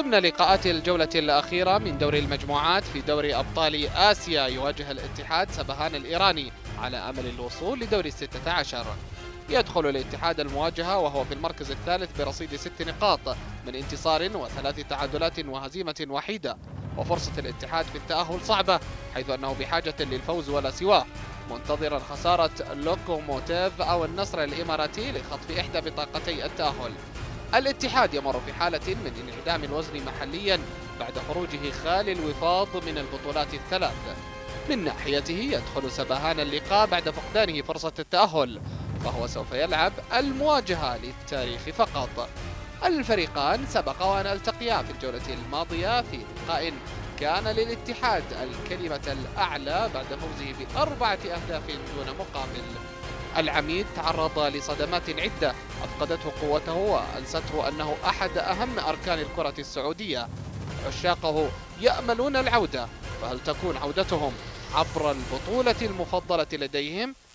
ضمن لقاءات الجولة الأخيرة من دوري المجموعات في دوري أبطال آسيا، يواجه الاتحاد سبهان الإيراني على أمل الوصول لدور 16. يدخل الاتحاد المواجهة وهو في المركز الثالث برصيد 6 نقاط من انتصار و3 تعادلات وهزيمة وحيدة، وفرصة الاتحاد في التأهل صعبة حيث أنه بحاجة للفوز ولا سواه، منتظرا خسارة لوكوموتيف أو النصر الإماراتي لخطف إحدى بطاقتي التأهل. الاتحاد يمر في حالة من انعدام الوزن محليا بعد خروجه خالي الوفاض من البطولات الثلاث. من ناحيته يدخل سبهان اللقاء بعد فقدانه فرصة التأهل، فهو سوف يلعب المواجهة للتاريخ فقط. الفريقان سبق وأن التقيا في الجولة الماضية في لقاء كان للاتحاد الكلمة الأعلى بعد فوزه ب4 أهداف دون مقابل. العميد تعرض لصدمات عدة أفقدته قوته وأنسته أنه أحد أهم أركان الكرة السعودية. عشاقه يأملون العودة، فهل تكون عودتهم عبر البطولة المفضلة لديهم